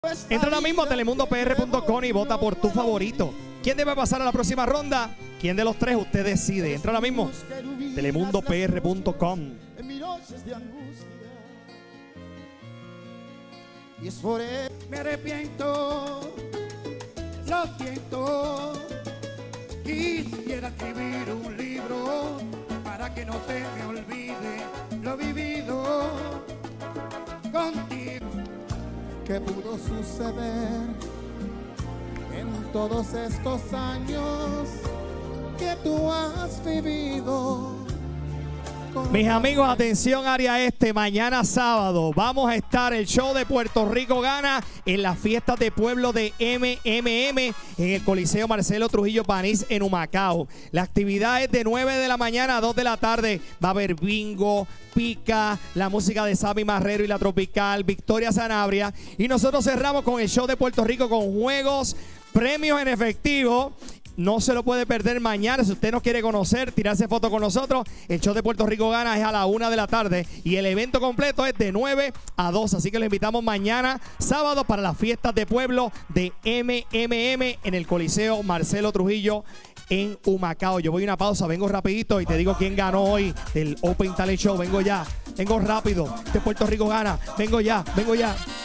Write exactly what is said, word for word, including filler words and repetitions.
Entra ahora mismo a telemundo p r punto com y vota por tu favorito. ¿Quién debe pasar a la próxima ronda? ¿Quién de los tres? Usted decide. Entra ahora mismo telemundo p r punto com. Y es por él me arrepiento, lo siento. Quisiera escribir un libro para que no se me olvide lo vivido contigo. ¿Qué pudo suceder en todos estos años que tú has vivido? Mis amigos, atención área este, mañana sábado vamos a estar el show de Puerto Rico Gana en las fiestas de pueblo de M M M en el Coliseo Marcelo Trujillo Panís en Humacao. La actividad es de nueve de la mañana a dos de la tarde. Va a haber bingo, pica, la música de Sammy Marrero y la Tropical, Victoria Sanabria. Y nosotros cerramos con el show de Puerto Rico con juegos, premios en efectivo. No se lo puede perder mañana. Si usted nos quiere conocer, tirarse foto con nosotros, el show de Puerto Rico Gana es a la una de la tarde y el evento completo es de nueve a dos. Así que lo invitamos mañana sábado para las fiestas de pueblo de M M M en el Coliseo Marcelo Trujillo en Humacao. Yo voy a una pausa, vengo rapidito y te digo quién ganó hoy del Open Talent Show. Vengo ya, vengo rápido. De Puerto Rico Gana, vengo ya, vengo ya.